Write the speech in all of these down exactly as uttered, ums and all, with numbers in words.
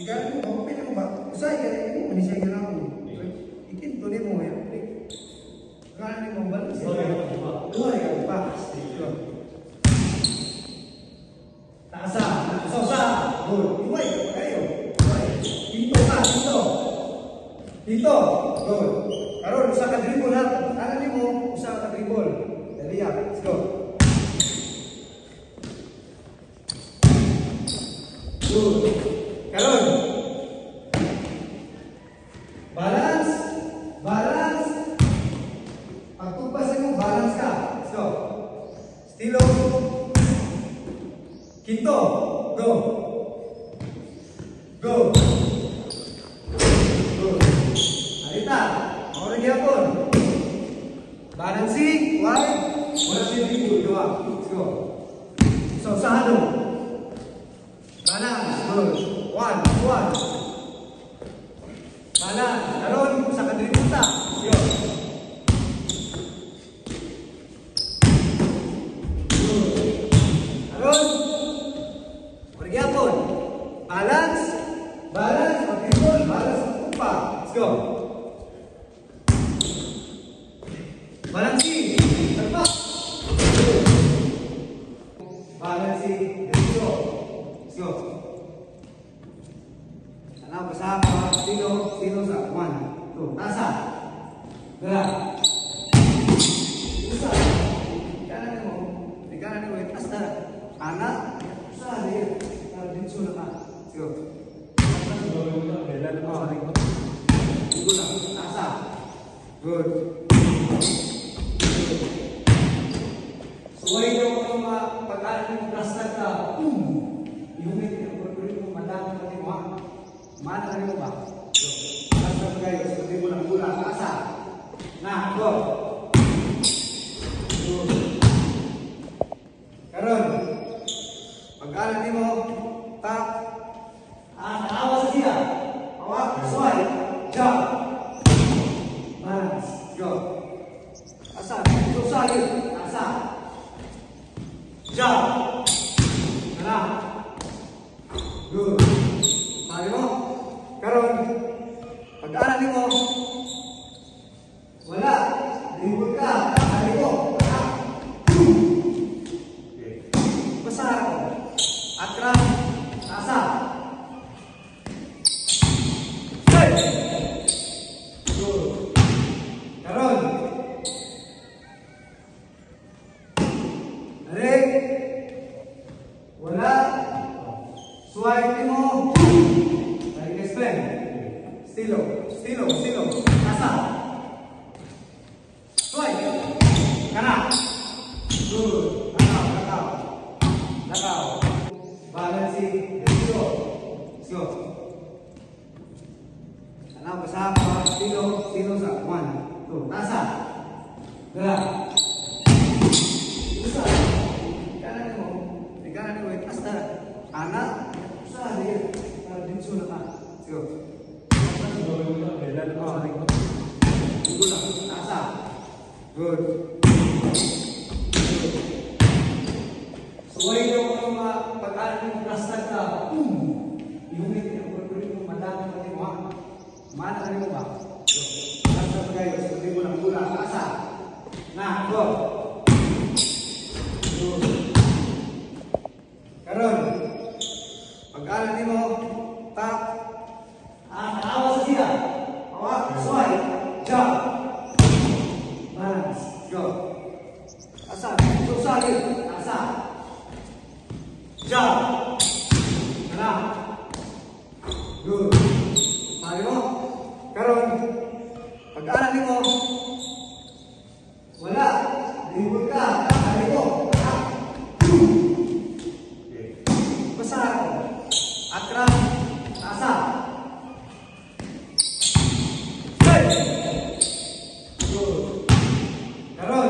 Ikaw mo, pwede mo ba? Usay ka rin mo, hindi siya ginawa mo. Ikinto ni mo yan. Kaya ni mo balas. Luhay ka pa. Taasa, sosa. Good. Luhay ka kayo. Pinto ka, pinto. Pinto. Good. Karon usa ka dribble ha. Ano ni mo? Usa ka dribble. Dali ya. Let's go. Good. Karon. Balance. Balance. Pagtugpas mo, balance ka. Let's go. Stilo. Quinto. Go. Go. Good. Alita. Orang gyapon. Balancing. Wide. Wala siya dito. Dua. Let's go. So, sahalo. Balance. Good. One. One. Balance. Karon sa kadributa. Let's go. Balance, balance, dribble, balance, umpa. Let's go. Balancing, terpak. Balancing, let's go. Let's go. Sana bersama, sino, sino sa one, two, tasa, gerak. Usah, kanan mo, di kanan mo, asta, anak, usah dia, kalau dinsu nak. Go. Good. So yung mga pag-aaral ng plastic ka, yung may pagkulit mo madami na mo, mana na mo ba? Plastic kayo, sabi mo lang mula, asa. Nah, go. Karon, pag-aaral mo, tak. Ah, awas dia. Awak, sesuai. Jump. Balance. Go. Asal. Susah lagi. Asal. Jump. Nah. Good. Mari mo. Karon. Pag-aral mo. Wala. Dribble ka. Hari mo. Besar ko. Akrab. Asal. Karon. Tarik. Wala. Swipe mo. Tarik explain. Stilo. Stilo. Stilo. Asa. Swipe. Kanan. Good. Lakaw. Lakaw. Lakaw. Balancing. Let's go. Let's go. Sana bersama, stilo, stilo sa one, two, tasa, gerak. Usah, kanan mo, di kanan mo, asta, anak, usah dia, kalau dinsu nak, go. Tasa, good. So yung mga pag-aaral ng plastic ka, yung may pagkulit mo madami na mo. Mana tadi mo ba? Basta kayo, sabi mo lang mula, asa. Nah, go. Karon, pag-aaral mo, tak. Ah, awas siya. Awak, sesuai. Jump. Balance. Go. Asa, susah lagi. Asa. Jump. Nah. Good. Mari mo. Karon, pag-aaral mo, wala, dribble ka, hari mo, besar, akrab, tasa, set, good. Karon,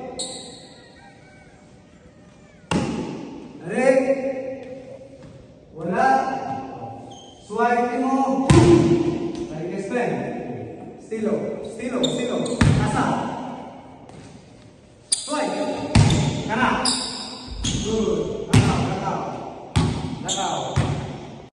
tarik, wala, swipe mo, stilo, stilo, stilo, asa.